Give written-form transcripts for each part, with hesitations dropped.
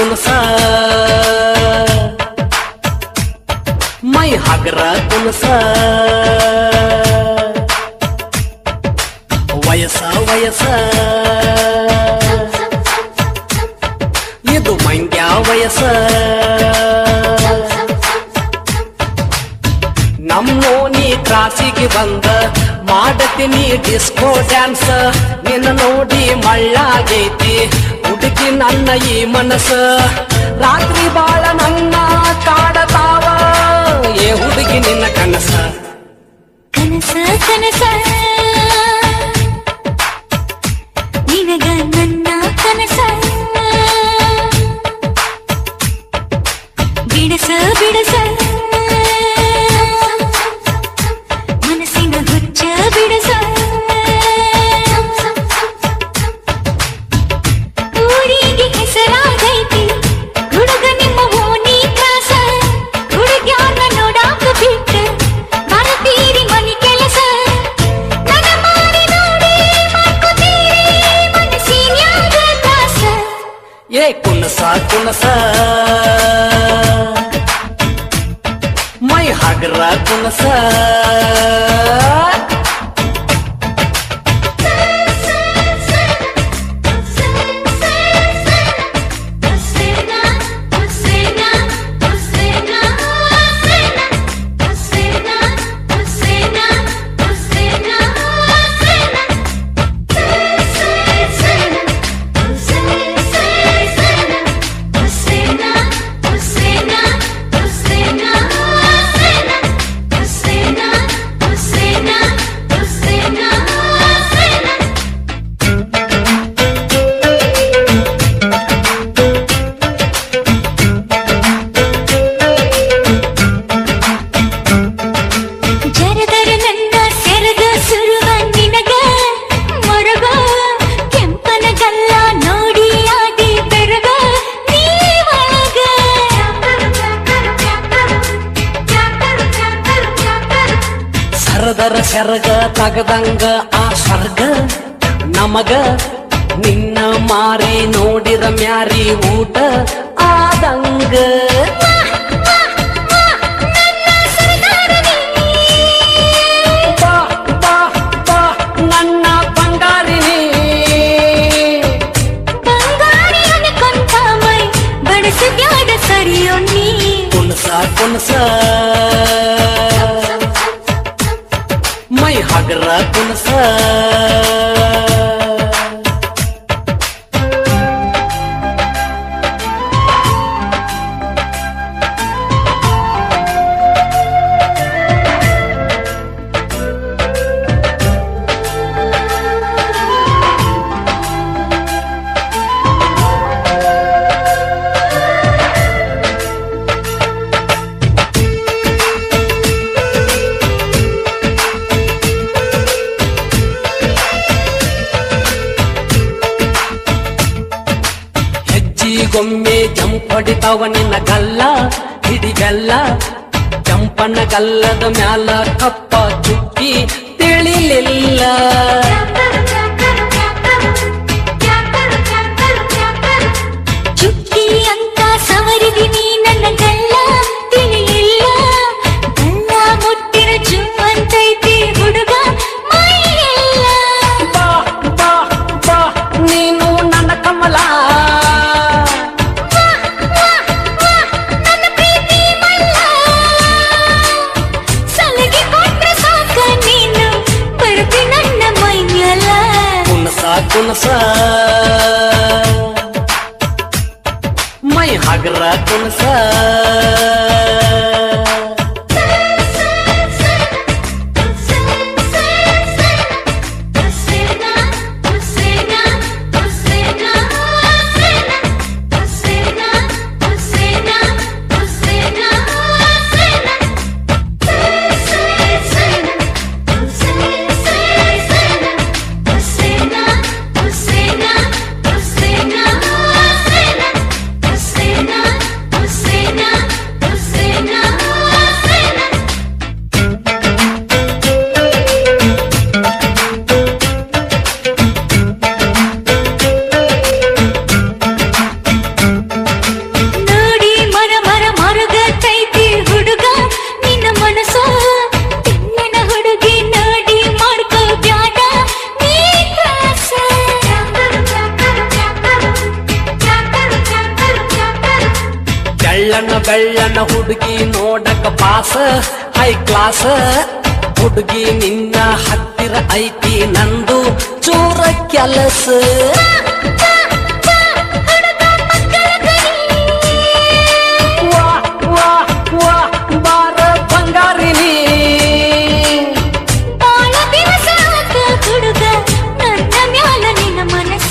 ಕುನಸ ಮೈ ಹಗರ ಕುನಸ ವಯಸ್ಸ ವಯಸ್ಸ ಇದು ಮಂಗ್ಯ ವಯಸ್ಸ ನಮ್ಮೋನಿ ಕ್ರಾಸಿಗೆ ಬಂದ ಮಾಡತೀನಿ ಡಿಸ್ಕೋ ಡ್ಯಾನ್ಸ್ ನಿನ್ನ ನೋಡಿ ಮಳ್ಳಾಗೈತಿ ಹುಡುಗಿ ನನ್ನ ಈ ಮನಸ್ಸ ರಾತ್ರಿ ಬಾಳ ನನ್ನ ಕಾಡತಾವ ಏ ಹುಡುಗಿ ನಿನ್ನ ಕನಸ ಕನಸ ಕನಸ ನಿನಗ ನನ್ನ ಕನಸ ಬಿಡಸ ಬಿಡಸ ಮನಸ್ಸಿನ ಹುಚ್ಚ ಬಿಡಸ ಊರಿಗೆ ಹೆಸರಾಗೈತಿ ಹುಡುಗ ನಿಮ್ಮ ಓಣಿ ತ್ರಾಸ ಹುಡುಗ್ಯಾರ ನೋಡಾಕ ಬಿಟ್ಟು ಬರತೀರಿ ಮನಿ ಕೆಲಸ ನನ್ನ ಮಾರಿ ನೋಡಿ ಮಾಡ್ಕೋತೀರಿ ಮನಸ್ಸಿನ್ಯಾಗ ತ್ರಾಸ ಏ ಕುನಸ ಕುನಸ ಮೈ ಹಗರ ಕುನಸ ಸರದರ ಸೆರಗ ತಗದಂಗ ಆ ಸ್ವರ್ಗ ನಮಗ ನಿನ್ನ ಮಾರಿ ನೋಡಿದ ಮ್ಯಾರಿ ಊಟ ಆದಂಗ ಬಾ ಬಾ ಬಾ ನನ್ನ ಬಂಗಾರಿನಿ ಬಂಗಾರಿ ಅನ್ಕೊಂತ ಮೈ ಬಡಿಸಿದ್ಯಾಡ ಸರಿಯೋ ನೀ ಕುನಸ ಕುನಸ ಮೈ ಹಗರ ಕುನಸ ಗೊಮ್ಮೆ ಜಂಪ್ ಹೊಡಿತಾವ ನಿನ್ನ ಗಲ್ಲ ಹಿಡಿಗಲ್ಲ ಜಂಪನ ಗಲ್ಲದ ಮ್ಯಾಲ ಕಪ್ಪ ಚುಕ್ಕಿ ತಿಳಿಲಿಲ್ಲ ಚುಕ್ಕಿ ಅಂತ ಸವರಿದಿನಿ ನನ್ನ ಗಲ್ಲ ತಿಳಿಲಿಲ್ಲ ಗಲ್ಲ ಮುಟ್ಟಿನ ಜುಮ್ಮಂತೈತಿ ಹುಡುಗ ಮೈಯೆಲ್ಲ ಬಾ ಬಾ ಬಾ ನೀನು ನನ್ನ ಕಮಲ ಕುನಸ ಮೈ ಹಗರ ಕುನಸ ಗಳ್ಳನ ಹುಡುಗಿ ನೋಡಕ ಪಾಸ ಹೈ ಕ್ಲಾಸ್ ಹುಡುಗಿ ನಿನ್ನ ಹತ್ತಿರ ಐತಿ ನಂದು ಚೂರ ಕೆಲಸ ವಾ ವಾ ವಾ ಬಾರ ಬಂಗಾರಿನಿ ಹುಡುಗ ನನ್ನ ಮ್ಯಾಲ ನಿನ್ನ ಮನಸ್ಸ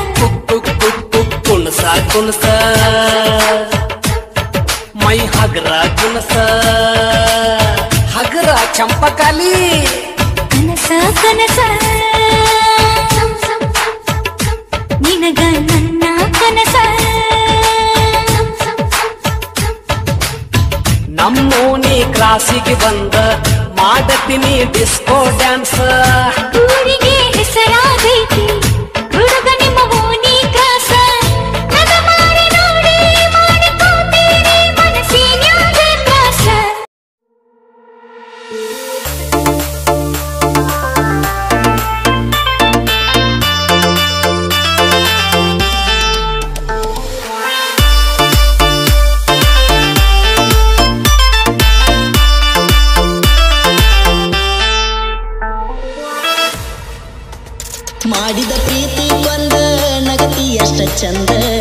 ಕುಣಸ ಕುಣಸ ಮೈ ಹಗರ ಕುಣಸ ಹಗರ ಚಂಪಕಾಲಿ ಕನಸ ಕನಸ ನಿನಗ ನನ್ನ ಕನಸ ನಮ್ಮೋನಿ ಕ್ಲಾಸಿಗೆ ಬಂದ ಮಾಡತೀನಿ ಡಿಸ್ಕೋ ಡ್ಯಾನ್ಸ್ ಊರಿಗೆ ಹೆಸರಾಗೈತಿ ಹುಡುಗ ನಿಮ್ಮ ಓನಿ ಕ್ರಾಸ ನಗ ಮಾಡಿ ನೋಡಿ ಮಾಡಿಕೋತೀರಿ ಮನಸ್ಸಿನ್ಯಾಗ ತ್ರಾಸ ಮಾಡಿದ ಪ್ರೀತಿ ಕೊಂದ ನಗತಿ ಅಷ್ಟ ಚಂದ